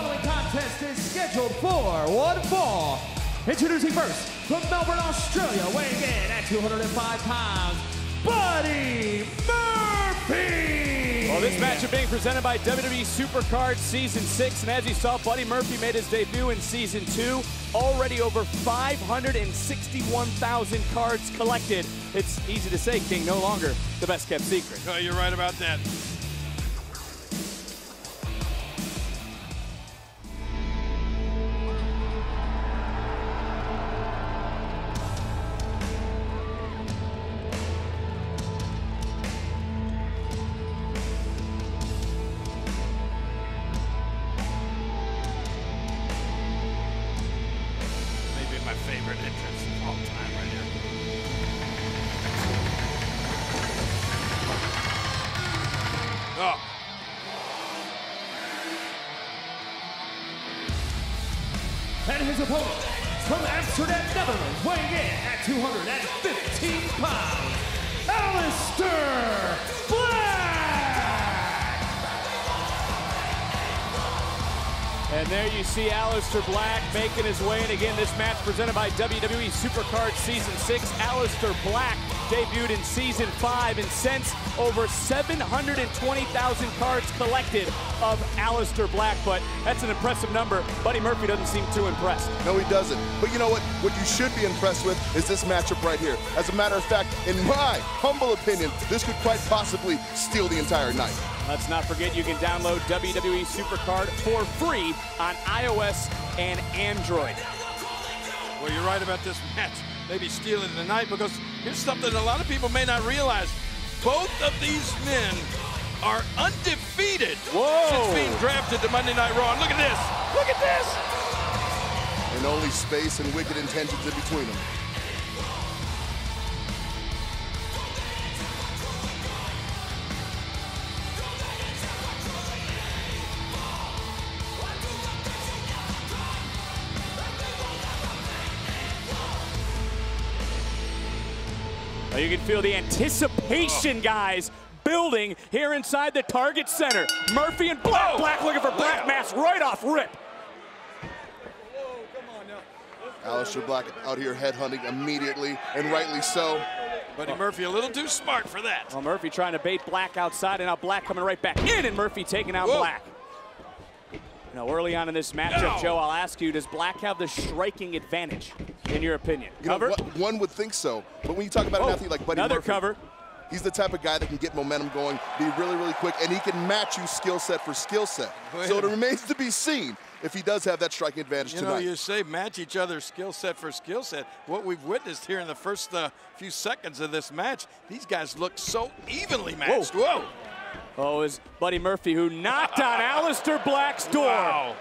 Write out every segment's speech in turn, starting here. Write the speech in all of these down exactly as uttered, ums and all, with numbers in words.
following contest is scheduled for one fall. Introducing first, from Melbourne, Australia, weighing in at two hundred five pounds, Buddy Murphy! Well, this match is being presented by W W E Supercard Season six, and as you saw, Buddy Murphy made his debut in Season two. Already over five hundred sixty-one thousand cards collected. It's easy to say, King, no longer the best-kept secret. Oh, you're right about that. My favorite entrance of all time right here. Oh. And his opponent, from Amsterdam, Netherlands, weighing in at two hundred fifteen pounds, Aleister Black! And there you see Aleister Black making his way. And again, this match presented by W W E Supercard Season six. Aleister Black debuted in Season five, and since over seven hundred twenty thousand cards collected of Aleister Black. But that's an impressive number. Buddy Murphy doesn't seem too impressed. No, he doesn't. But you know what? What you should be impressed with is this matchup right here. As a matter of fact, in my humble opinion, this could quite possibly steal the entire night. Let's not forget you can download W W E Supercard for free on iOS and Android. Well, you're right about this match. Maybe stealing the night, because here's something a lot of people may not realize. Both of these men are undefeated Whoa. since being drafted to Monday Night Raw. And look at this. Look at this. And only space and wicked intentions in between them. Well, you can feel the anticipation, guys, building here inside the Target Center. Murphy and Black. Black looking for Black Mass right off rip. Aleister Black out here headhunting immediately, and rightly so. Buddy Murphy a little too smart for that. Well, Murphy trying to bait Black outside, and now Black coming right back in, and Murphy taking out Whoa. Black. Now, early on in this matchup, no. Joe, I'll ask you, does Black have the striking advantage, in your opinion? You Cover? know, one would think so, but when you talk about oh, an athlete like Buddy another Murphy, cover. He's the type of guy that can get momentum going, be really, really quick, and he can match you skill set for skill set. Wait So it remains to be seen if he does have that striking advantage you tonight. You know, you say match each other's skill set for skill set. What we've witnessed here in the first uh, few seconds of this match, these guys look so evenly matched. Whoa. Whoa. Oh, it was Buddy Murphy who knocked on Aleister Black's door. Wow.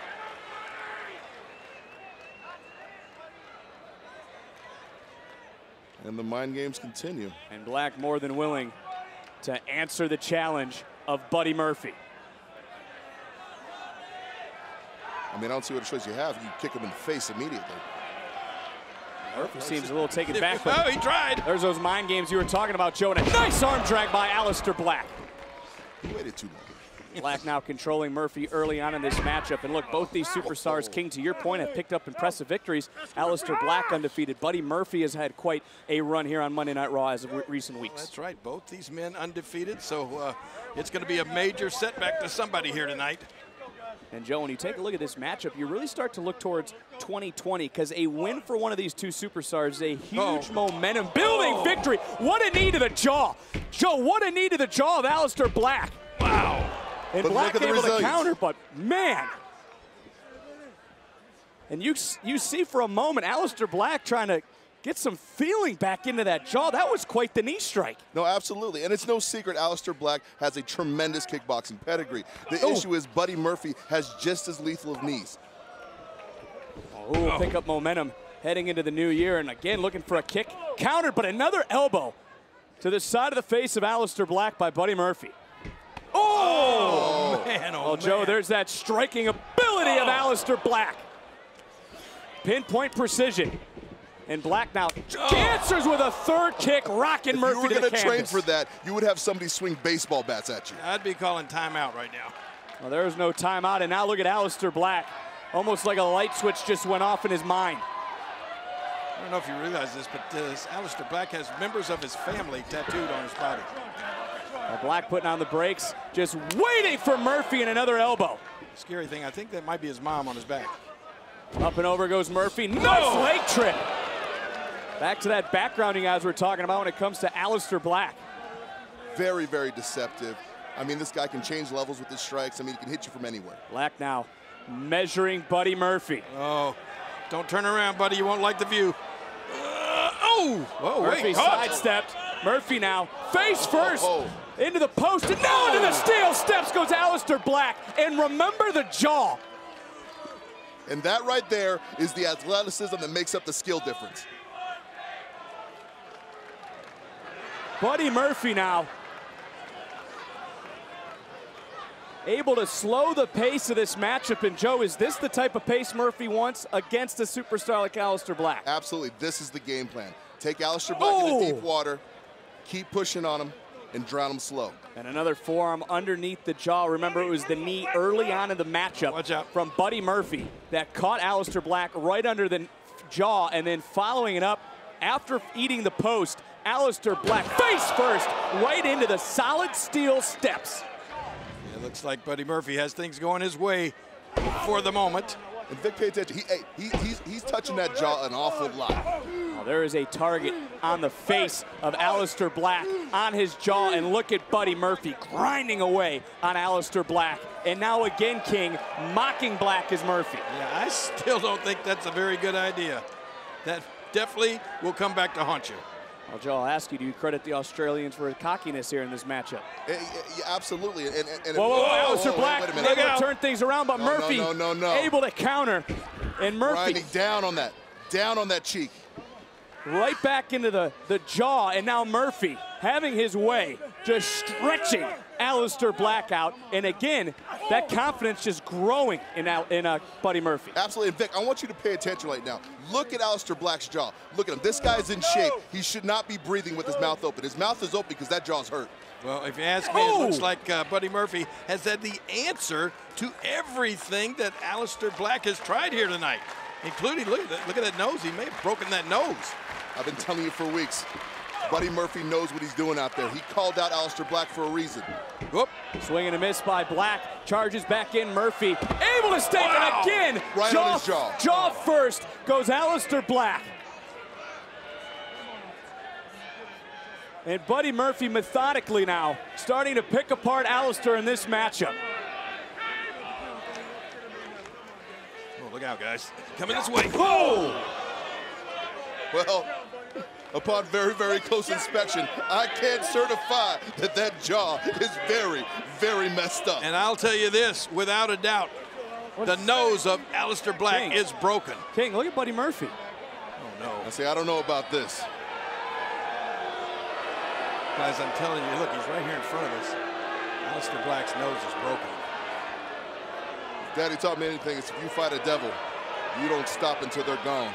And the mind games continue. And Black more than willing to answer the challenge of Buddy Murphy. I mean, I don't see what choice you have. You kick him in the face immediately. Murphy seems a little taken back. But oh, he tried. There's those mind games you were talking about, Joe, and a nice arm drag by Aleister Black. He waited too long. Black now controlling Murphy early on in this matchup. And look, both these superstars, King, to your point, have picked up impressive victories. Aleister Black undefeated. Buddy Murphy has had quite a run here on Monday Night Raw as of recent weeks. That's right. Both these men undefeated, so uh, it's going to be a major setback to somebody here tonight. And, Joe, when you take a look at this matchup, you really start to look towards twenty twenty, because a win for one of these two superstars is a huge oh. momentum-building oh. victory. What a knee to the jaw. Joe, what a knee to the jaw of Aleister Black. Wow. And but Black able resilience. to counter, but man. And you, you see for a moment Aleister Black trying to get some feeling back into that jaw. That was quite the knee strike. No, absolutely. And it's no secret Aleister Black has a tremendous kickboxing pedigree. The oh. issue is Buddy Murphy has just as lethal of knees. Oh, oh. Pick up momentum heading into the new year. And again, looking for a kick. Countered, but another elbow to the side of the face of Aleister Black by Buddy Murphy. Oh! oh man, oh, well, man. Joe, there's that striking ability of Aleister Black. Pinpoint precision. And Black now oh. answers with a third kick, rocking if Murphy to the canvas. If you were going to train for that, you would have somebody swing baseball bats at you. I'd be calling timeout right now. Well, there's no timeout, and now look at Aleister Black. Almost like a light switch just went off in his mind. I don't know if you realize this, but this Aleister Black has members of his family tattooed on his body. Well, Black putting on the brakes, just waiting for Murphy and another elbow. Scary thing, I think that might be his mom on his back. Up and over goes Murphy. Nice leg trip. Back to that background you guys were talking about when it comes to Aleister Black. Very, very deceptive. I mean, this guy can change levels with his strikes. I mean, he can hit you from anywhere. Black now measuring Buddy Murphy. Oh, don't turn around, buddy. You won't like the view. Uh, oh, whoa, Murphy wait. sidestepped. Murphy now face first oh, oh. into the post, and now into the steel steps goes Aleister Black. And remember the jaw. And that right there is the athleticism that makes up the skill difference. Buddy Murphy now able to slow the pace of this matchup. And Joe, is this the type of pace Murphy wants against a superstar like Aleister Black? Absolutely, this is the game plan. Take Aleister Black oh. into deep water, keep pushing on him, and drown him slow. And another forearm underneath the jaw. Remember, it was the knee early on in the matchup Watch out. from Buddy Murphy that caught Aleister Black right under the jaw, and then following it up after eating the post, Aleister Black face first right into the solid steel steps. It looks like Buddy Murphy has things going his way for the moment. And Vic, pay attention. He, hey, he, he's, he's touching that jaw an awful lot. Well, there is a target on the face of Aleister Black, on his jaw, and look at Buddy Murphy grinding away on Aleister Black. And now again, King, mocking Black as Murphy. Yeah, I still don't think that's a very good idea. That definitely will come back to haunt you. Well, Joe, I'll ask you, do you credit the Australians for cockiness here in this matchup? Yeah, yeah, absolutely. And, and, and whoa, whoa, whoa, whoa, Aleister whoa, Black wait a able minute. to turn things around, but no, Murphy no, no, no, no. able to counter. And Murphy grinding down on that, down on that cheek. right back into the, the jaw, and now Murphy having his way, just stretching Aleister Black out. And again, that confidence just growing in, in uh, Buddy Murphy. Absolutely. And Vic, I want you to pay attention right now. Look at Aleister Black's jaw. Look at him. This guy's in shape. He should not be breathing with his mouth open. His mouth is open because that jaw's hurt. Well, if you ask me, oh. it looks like uh, Buddy Murphy has had the answer to everything that Aleister Black has tried here tonight, including, look at that, look at that nose. He may have broken that nose. I've been telling you for weeks. Buddy Murphy knows what he's doing out there. He called out Aleister Black for a reason. Whoop. Swing and a miss by Black. Charges back in. Murphy able to stay wow. it again. Right jaw, on his jaw. Jaw first goes Aleister Black. And Buddy Murphy methodically now starting to pick apart Aleister in this matchup. Oh, look out, guys. Coming this way. Oh! Well, upon very, very close inspection, I can't certify that that jaw is very, very messed up. And I'll tell you this, without a doubt, the nose of Aleister Black King. is broken. King, look at Buddy Murphy. Oh, no. I say, I don't know about this. Guys, I'm telling you, look, he's right here in front of us. Aleister Black's nose is broken. If Daddy taught me anything, it's if you fight a devil, you don't stop until they're gone.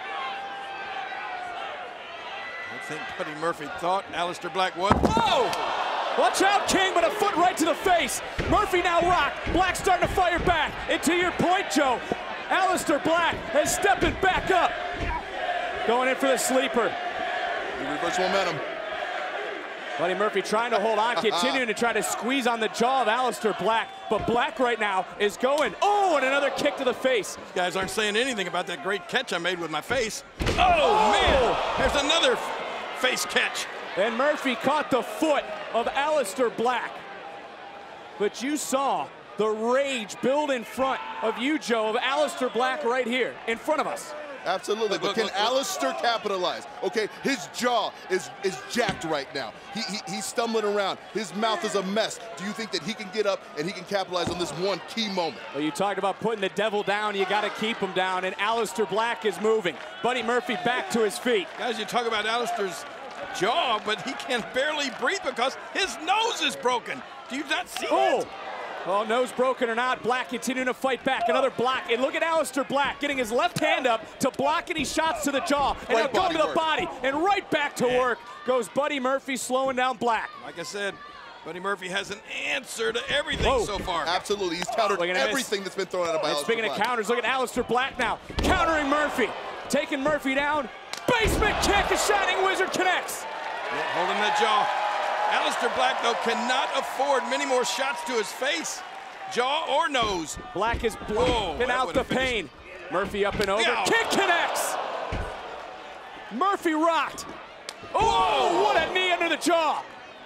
I think Buddy Murphy thought Aleister Black was. Whoa! Watch out, King, but a foot right to the face. Murphy now rocked. Black starting to fire back. And to your point, Joe, Aleister Black is stepping back up. Going in for the sleeper. You reverse momentum. Buddy Murphy trying to hold on, continuing to try to squeeze on the jaw of Aleister Black. But Black right now is going, oh, and another kick to the face. You guys aren't saying anything about that great catch I made with my face. Oh, Oh! man, there's another face catch. And Murphy caught the foot of Aleister Black. But you saw the rage build in front of you, Joe, of Aleister Black right here in front of us. Absolutely, Look, but look, can look, Aleister capitalize? Okay, his jaw is is jacked right now. He, he he's stumbling around. His mouth is a mess. Do you think that he can get up and he can capitalize on this one key moment? Well, you talked about putting the devil down. You got to keep him down, and Aleister Black is moving. Buddy Murphy back to his feet. Guys, you talk about Aleister's jaw, but he can barely breathe because his nose is broken. Do you not see Oh! that? Well, nose broken or not, Black continuing to fight back. Another block, and look at Aleister Black getting his left hand up to block any shots to the jaw. And Right now going body to the work. body, and right back to Yeah. work goes Buddy Murphy, slowing down Black. Like I said, Buddy Murphy has an answer to everything Whoa. so far. Absolutely, he's countered Look at everything this. that's been thrown at him by And Aleister speaking of Black. counters, look at Aleister Black now. Countering Murphy. Taking Murphy down. Basement kick. The Shining Wizard connects. Yeah, holding that jaw. Aleister Black, though, cannot afford many more shots to his face. Jaw or nose. Black is Whoa, blocking that out the would've finished. pain. Murphy up and over. Yeah. Kick connects. Murphy rocked. Oh, Whoa. what a knee under the jaw.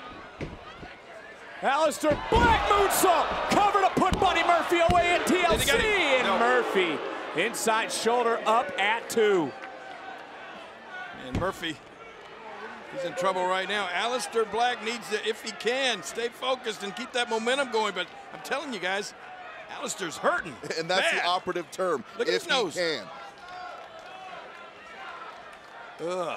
Aleister Black moonsault. Cover to put Buddy Murphy away at T L Did he C. get it? And No. Murphy inside shoulder up at two. And Murphy, he's in trouble right now. Aleister Black needs to, if he can, stay focused and keep that momentum going. But I'm telling you guys, Aleister's hurting. And that's bad. the operative term, Look at if his nose. he can. Ugh.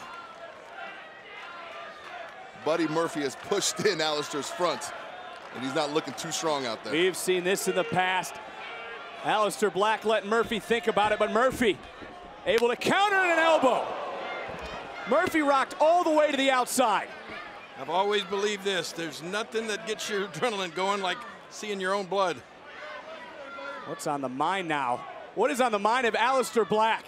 Buddy Murphy has pushed in Aleister's front, and he's not looking too strong out there. We've seen this in the past. Aleister Black letting Murphy think about it, but Murphy able to counter in an elbow. Murphy rocked all the way to the outside. I've always believed this. There's nothing that gets your adrenaline going like seeing your own blood. What's on the mind now? What is on the mind of Aleister Black?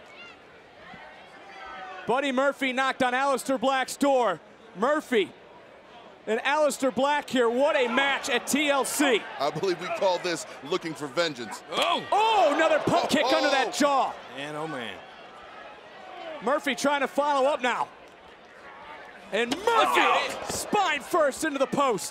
Buddy Murphy knocked on Aleister Black's door. Murphy and Aleister Black here. What a match at T L C. I believe we call this looking for vengeance. Oh! Oh, another pump kick Oh, under oh. that jaw. Man, oh man. Murphy trying to follow up now. And Murphy, spine first into the post.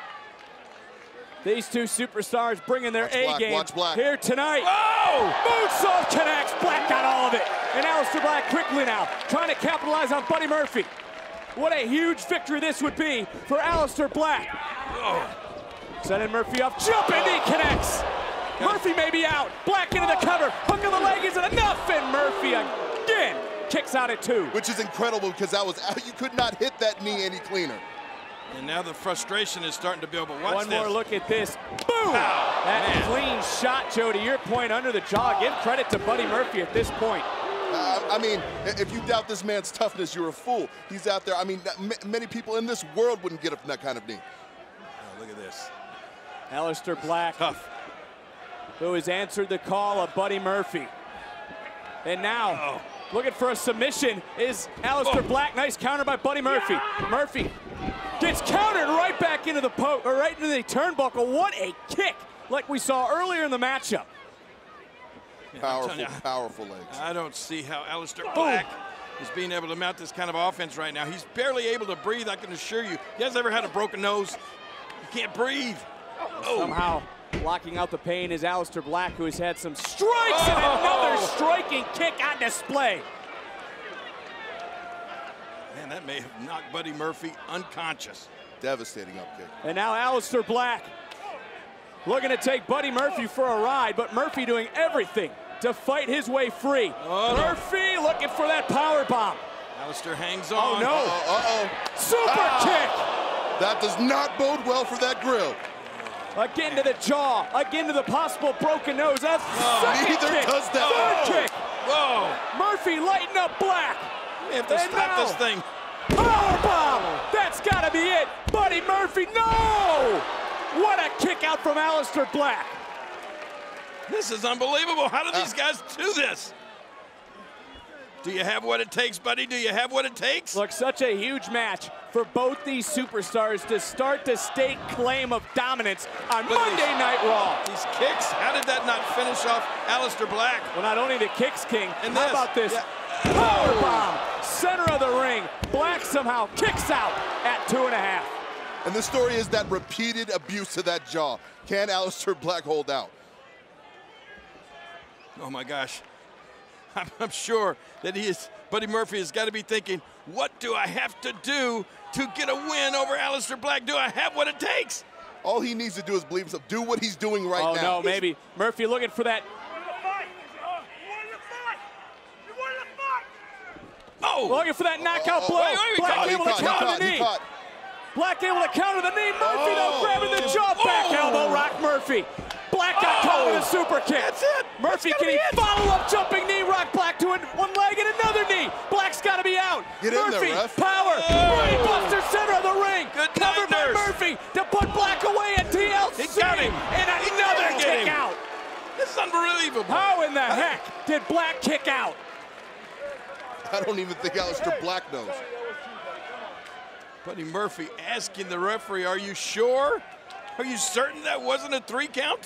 These two superstars bringing their Watch Black, A-game watch Black. here tonight. Oh! Moonsault connects. Black got all of it. And Aleister Black quickly now trying to capitalize on Buddy Murphy. What a huge victory this would be for Aleister Black. Oh. Sending Murphy off. Jumping knee connects. Murphy may be out. Black into the cover. Hook of the leg isn't enough. And Murphy again kicks out at two. Which is incredible because that was you could not hit that knee any cleaner. And now the frustration is starting to build, but watch One this. more look at this. Boom! That man. clean shot, Joe, to your point, under the jaw. Give credit to Buddy Murphy at this point. Uh, I mean, if you doubt this man's toughness, you're a fool. He's out there. I mean, m many people in this world wouldn't get up from that kind of knee. Oh, look at this. Aleister Black, Tough. who has answered the call of Buddy Murphy. And now, Oh. looking for a submission is Aleister Oh. Black. Nice counter by Buddy Murphy. Murphy gets countered right back into the po or right into the turnbuckle. What a kick, like we saw earlier in the matchup. Yeah, I'm Powerful, telling you, powerful legs. I don't see how Aleister Black is being able to mount this kind of offense right now. He's barely able to breathe, I can assure you. You guys ever had a broken nose? You can't breathe. Oh. Somehow blocking out the pain is Aleister Black, who has had some strikes and another striking kick on display. Man, that may have knocked Buddy Murphy unconscious. Devastating up kick. And now Aleister Black looking to take Buddy Murphy for a ride, but Murphy doing everything to fight his way free. Oh, no. Murphy looking for that power bomb. Aleister hangs Oh, on. no. Uh-oh, uh-oh. Super Ah! That does not bode well for that grill. kick. Again to the jaw. Again to the possible broken nose. That's second Neither kick. does that. Third kick. Whoa! Murphy lighting up Black. We have to And stop now- this thing. Power bomb. That's got to be it. Buddy Murphy. No! What a kick out from Aleister Black. This is unbelievable. How do these guys do this? Do you have what it takes, buddy? Do you have what it takes? Look, such a huge match for both these superstars to start to stake claim of dominance on Look at Monday these- Night Raw. These kicks, how did that not finish off Aleister Black? Well, not only the kicks, King, And how this, about this? yeah. Power bomb, center of the ring. Black somehow kicks out at two and a half. And the story is that repeated abuse to that jaw. Can Aleister Black hold out? Oh my gosh. I'm, I'm sure that he is, Buddy Murphy has got to be thinking, what do I have to do to get a win over Aleister Black? Do I have what it takes? All he needs to do is believe himself. Do what he's doing right Oh, now. no, maybe. Murphy looking for that. Oh! Looking for that knockout Oh, blow. wait, wait, Black caught, able he to caught, he counter caught, the he knee. caught. Black able to counter the knee. Murphy though Oh. grabbing the jaw. Back Oh. elbow rock Murphy. Black got Oh. caught with a super kick. That's it. Murphy, That's can he gotta be it. follow up jumping knee rock Black to an, one leg and another knee? Black's got to be out. Get in there, Murphy, ref. power. Oh. Brain buster, center of the ring. Good Covered night, by nurse. Murphy to unbelievable. How in the heck did Black kick out? I don't even think Aleister Black knows. Buddy Murphy asking the referee, are you sure? Are you certain that wasn't a three count?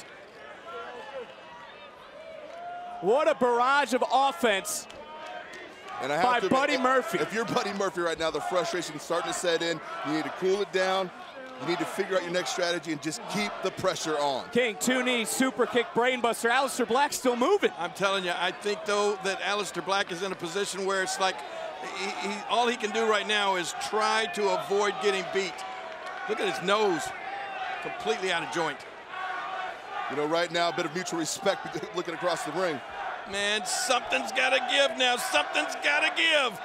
What a barrage of offense and I have by to, Buddy if, Murphy. If you're Buddy Murphy right now, the frustration's starting to set in. You need to cool it down. You need to figure out your next strategy and just keep the pressure on. King, two knees, super kick, brainbuster. Aleister Black still moving. I'm telling you, I think, though, that Aleister Black is in a position where it's like he, he, all he can do right now is try to avoid getting beat. Look at his nose, completely out of joint. You know, right now, a bit of mutual respect looking across the ring. Man, something's got to give now. Something's got to give.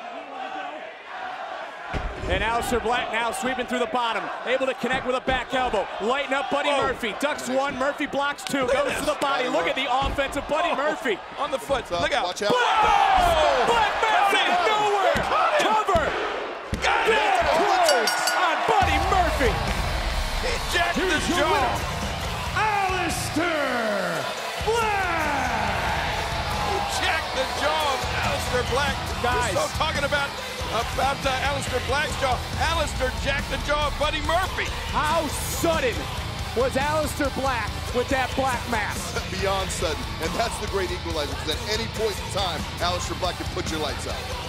And Aleister Black now sweeping through the bottom, able to connect with a back elbow. Lighten up Buddy Whoa. Murphy. Ducks one, Murphy blocks two, goes to the body. Look at the offense of Buddy Oh. Murphy. On the foot. Look out. Watch out. Oh. Black Mass out of nowhere. Cover. Got Big it. close on Buddy Murphy. He jacked Here's the your jaw. winner, Aleister Black. He jacked the jaw of Aleister Black. Guys. We're still talking about about uh, Aleister Black's jaw. Aleister jacked the jaw of Buddy Murphy. How sudden was Aleister Black with that black mass? Beyond sudden. And that's the great equalizer, because at any point in time, Aleister Black can put your lights out.